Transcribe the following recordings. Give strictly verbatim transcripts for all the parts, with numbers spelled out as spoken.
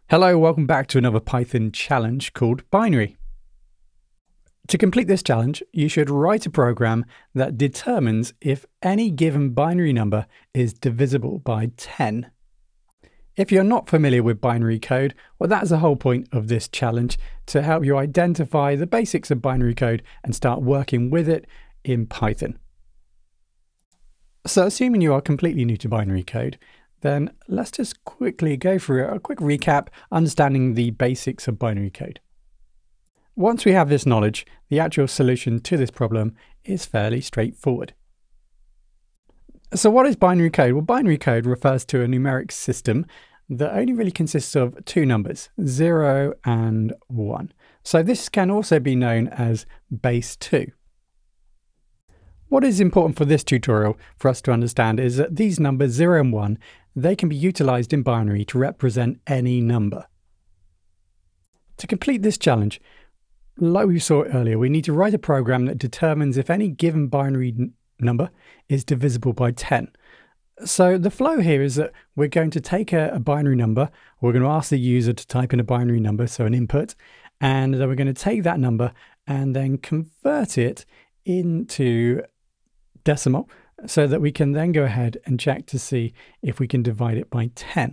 Hello, welcome back to another Python challenge called binary. To complete this challenge, you should write a program that determines if any given binary number is divisible by ten. If you're not familiar with binary code, well, that's the whole point of this challenge, to help you identify the basics of binary code and start working with it in Python. So assuming you are completely new to binary code, then let's just quickly go through a quick recap, understanding the basics of binary code. Once we have this knowledge, the actual solution to this problem is fairly straightforward. So what is binary code? Well, binary code refers to a numeric system that only really consists of two numbers, zero and one. So this can also be known as base two. What is important for this tutorial for us to understand is that these numbers zero and one, they can be utilized in binary to represent any number. To complete this challenge, like we saw earlier, we need to write a program that determines if any given binary number is divisible by ten. So the flow here is that we're going to take a, a binary number, we're going to ask the user to type in a binary number, so an input, and then we're going to take that number and then convert it into decimal, so that we can then go ahead and check to see if we can divide it by ten.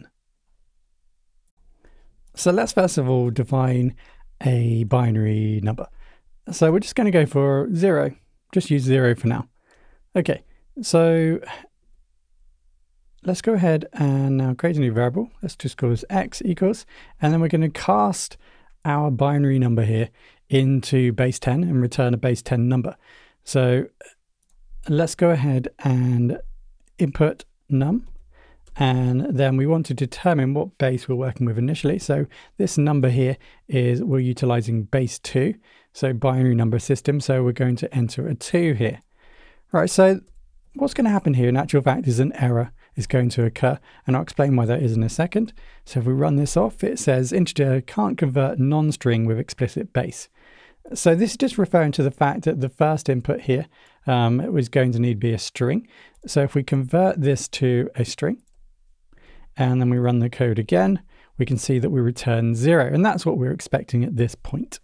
So let's first of all define a binary number. So we're just going to go for zero, just use zero for now. Okay, so let's go ahead and now create a new variable. Let's just call this x equals, and then we're going to cast our binary number here into base ten and return a base ten number. So let's go ahead and input num, and then we want to determine what base we're working with initially. So this number here is, we're utilizing base two, so binary number system, so we're going to enter a two here. Right, so what's going to happen here in actual fact is an error is going to occur, and I'll explain why that is in a second. So if we run this off, it says integer can't convert non-string with explicit base. So this is just referring to the fact that the first input here um, it was going to need to be a string. So if we convert this to a string and then we run the code again, we can see that we return zero, and that's what we're expecting at this point.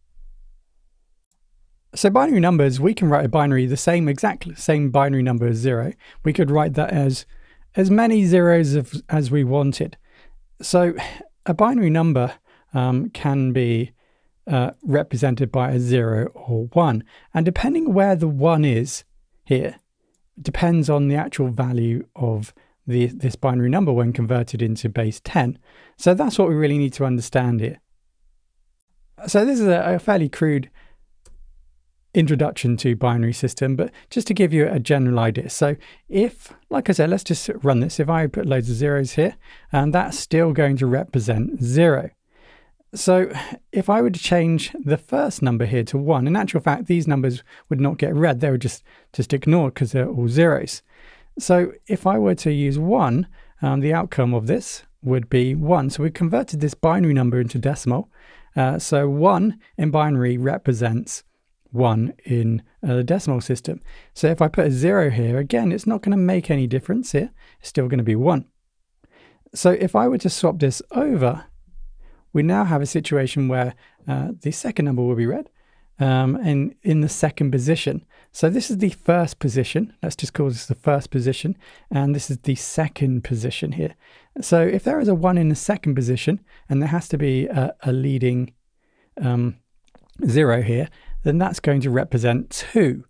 So binary numbers, we can write a binary the same exact same binary number as zero. We could write that as as many zeros of, as we wanted. So a binary number um, can be Uh, represented by a zero or one, and depending where the one is here depends on the actual value of the this binary number when converted into base ten. So that's what we really need to understand here. So this is a, a fairly crude introduction to binary system, but just to give you a general idea. So if, like I said, let's just run this. If I put loads of zeros here, and that's still going to represent zero. So if I were to change the first number here to one, in actual fact, these numbers would not get read. They would just, just ignored because they're all zeros. So if I were to use one, um, the outcome of this would be one. So we converted this binary number into decimal. Uh, so one in binary represents one in uh, the decimal system. So if I put a zero here, again, it's not going to make any difference here. It's still going to be one. So if I were to swap this over, we now have a situation where uh, the second number will be read um, and in the second position. So this is the first position. Let's just call this the first position. And this is the second position here. So if there is a one in the second position and there has to be a, a leading um, zero here, then that's going to represent two.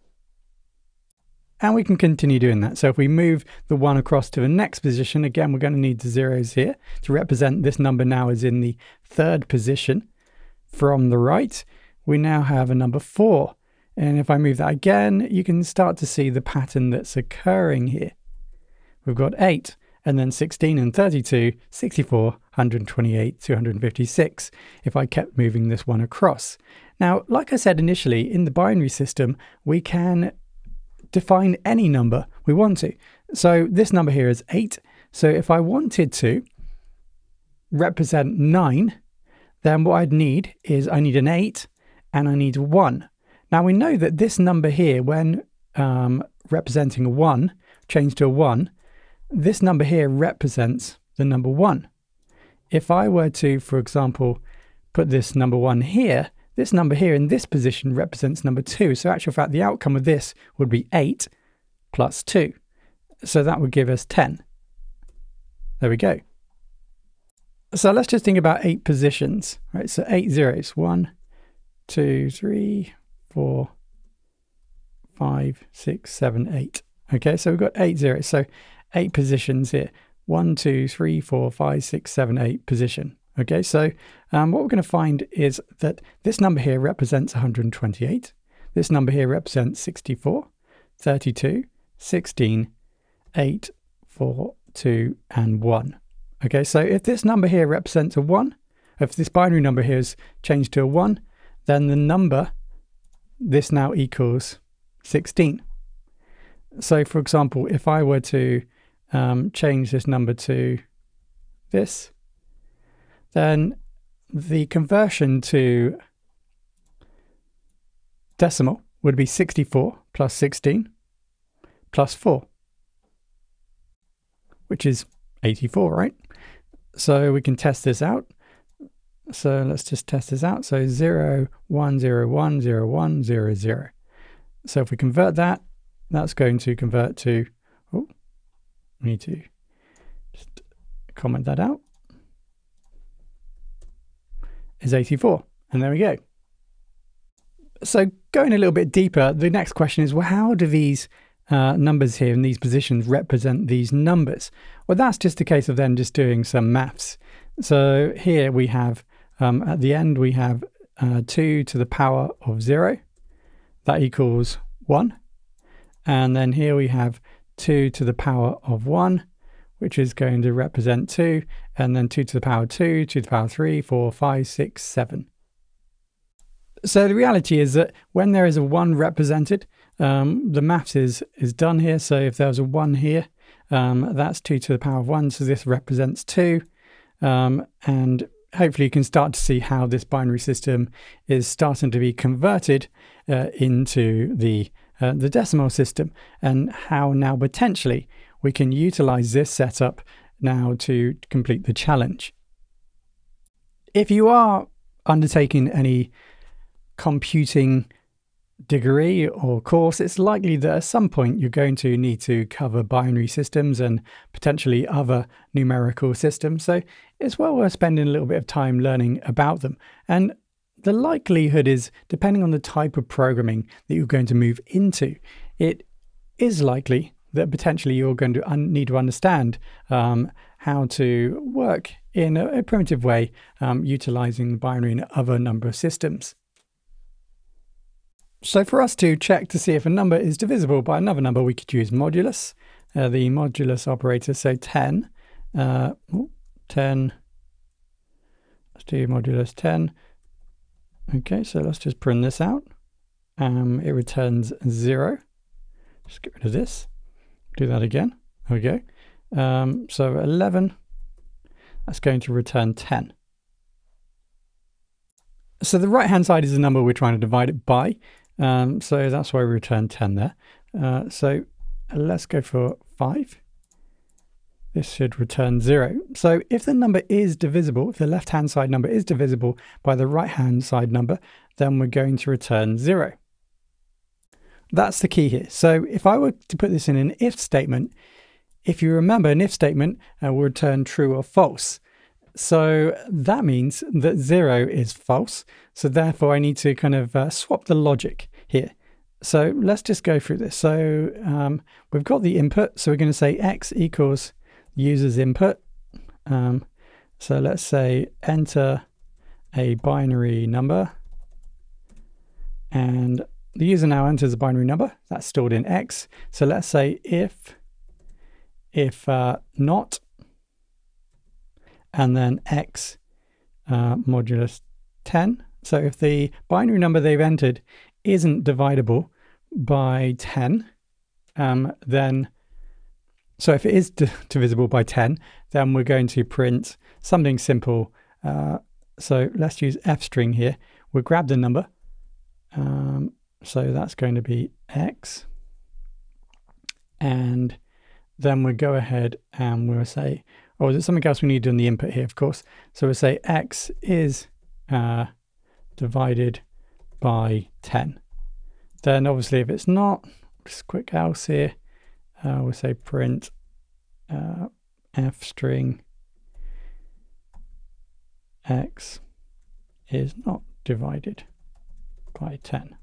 And we can continue doing that. So if we move the one across to the next position, again, we're going to need the zeros here to represent this number now is in the third position from the right. We now have a number four. And if I move that again, you can start to see the pattern that's occurring here. We've got eight, and then sixteen and thirty-two, sixty-four, one hundred twenty-eight, two hundred fifty-six, if I kept moving this one across. Now, like I said initially, in the binary system, we can define any number we want to. So this number here is eight. So if I wanted to represent nine, then what I'd need is I need an eight and I need one. Now we know that this number here, when um, representing a one, changed to a one, this number here represents the number one. if I were to, for example, put this number one here, this number here in this position represents number two. So actual fact, the outcome of this would be eight plus two. So that would give us ten. There we go. So let's just think about eight positions, right? So eight zeros, one, two, three, four, five, six, seven, eight. Okay, so we've got eight zeros. So eight positions here. One, two, three, four, five, six, seven, eight position. Okay, so um, what we're going to find is that this number here represents one hundred twenty-eight. This number here represents sixty-four, thirty-two, sixteen, eight, four, two, and one. Okay, so if this number here represents a one, if this binary number here is changed to a one, then the number, this now equals sixteen. So for example, if I were to um, change this number to this, then the conversion to decimal would be sixty-four plus sixteen plus four, which is eighty-four, right? So we can test this out. So let's just test this out. So zero, one, zero, one, zero, one, zero, zero. So if we convert that, that's going to convert to, oh, we need to just comment that out, is eighty-four. And there we go. So going a little bit deeper, the next question is, well, how do these uh, numbers here in these positions represent these numbers? Well, that's just a case of then just doing some maths. So here we have, um, at the end, we have uh, two to the power of zero. That equals one. And then here we have two to the power of one, which is going to represent two. And then two to the power two, two to the power three, four, five, six, seven. So the reality is that when there is a one represented, um, the maths is, is done here. So if there was a one here, um, that's two to the power of one. So this represents two. Um, and hopefully you can start to see how this binary system is starting to be converted uh, into the, uh, the decimal system, and how now potentially we can utilize this setup now to complete the challenge. If you are undertaking any computing degree or course, it's likely that at some point you're going to need to cover binary systems and potentially other numerical systems. So it's well worth spending a little bit of time learning about them. And the likelihood is, depending on the type of programming that you're going to move into, it is likely that potentially you're going to un need to understand um, how to work in a, a primitive way, um, utilizing binary and other number systems. So for us to check to see if a number is divisible by another number, we could use modulus, uh, the modulus operator. So ten, uh, ten, let's do modulus ten. Okay, so let's just print this out. Um, it returns zero. Just get rid of this. Do that again. There we go. Um, so eleven, that's going to return ten. So the right-hand side is the number we're trying to divide it by. Um, so that's why we return ten there. Uh, so let's go for five. This should return zero. So if the number is divisible, if the left-hand side number is divisible by the right-hand side number, then we're going to return zero. That's the key here. So if I were to put this in an if statement, if you remember, an if statement uh, will return true or false. So that means that zero is false. So therefore I need to kind of uh, swap the logic here. So let's just go through this. So um, we've got the input. So we're going to say x equals user's input. Um, so let's say enter a binary number. And the user now enters a binary number that's stored in x. So let's say if, if uh, not, and then x uh, modulus ten. So if the binary number they've entered isn't divisible by ten, um, then, so if it is divisible by ten, then we're going to print something simple. Uh, so let's use f string here. We'll grab the number. Um, so that's going to be x. And then we'll go ahead and we'll say, or is it something else we need to do in the input here, of course. So we'll say x is uh, divided by ten. Then obviously if it's not, just quick else here, uh, we'll say print uh, f string x is not divided by ten.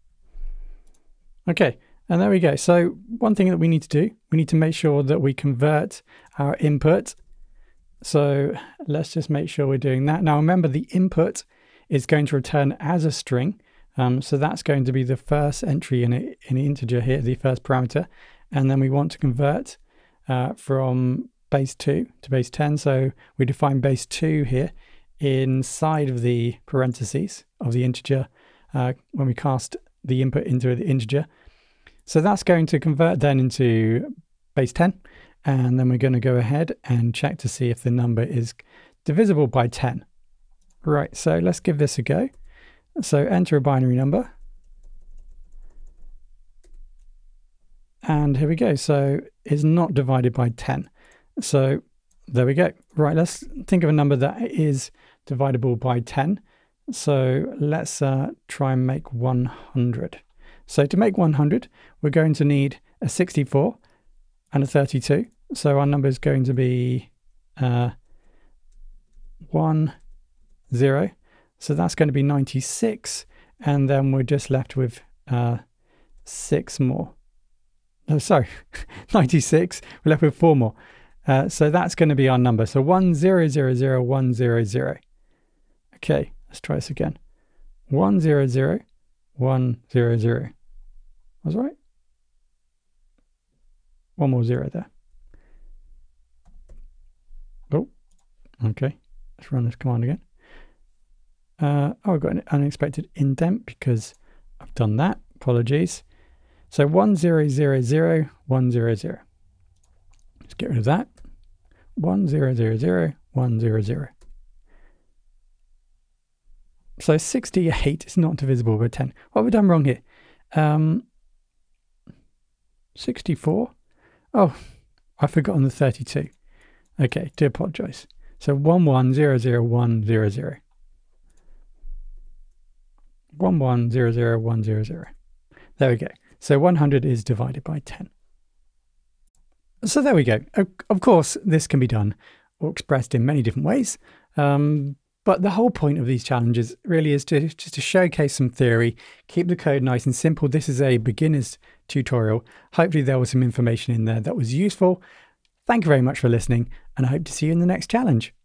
Okay, and there we go. So one thing that we need to do, we need to make sure that we convert our input. So let's just make sure we're doing that. Now remember, the input is going to return as a string. Um, so that's going to be the first entry in, a, in an integer here, the first parameter. And then we want to convert uh, from base two to base ten. So we define base two here inside of the parentheses of the integer uh, when we cast the input into the integer. So that's going to convert then into base ten. And then we're going to go ahead and check to see if the number is divisible by ten. Right, so let's give this a go. So enter a binary number. And here we go. So it's not divided by ten. So there we go. Right, let's think of a number that is divisible by ten. So let's uh, try and make one hundred. So to make one hundred, we're going to need a sixty-four and a thirty-two. So our number is going to be uh, one, zero. So that's going to be ninety-six. And then we're just left with uh, six more. No, sorry, ninety-six. We're left with four more. Uh, so that's going to be our number. So one, zero, zero, zero, one, zero, zero. Okay, let's try this again. one, zero, zero, one, zero, zero. That's right. One more zero there. Oh, okay. Let's run this command again. Uh, oh, I've got an unexpected indent because I've done that. Apologies. So one, zero, zero, zero, one, zero, zero. Let's get rid of that. one, zero, zero, zero, one, zero, zero. So sixty-eight is not divisible by ten. What have we done wrong here? Um, sixty-four. Oh, I've forgotten the thirty-two. Okay, do apologize. So one, one, zero, zero, one, zero, zero. one, one, zero, zero, one, zero, zero. There we go. So one hundred is divided by ten. So there we go. Of course, this can be done or expressed in many different ways. Um, But the whole point of these challenges really is to just to showcase some theory, keep the code nice and simple. This is a beginner's tutorial. Hopefully there was some information in there that was useful. Thank you very much for listening, and I hope to see you in the next challenge.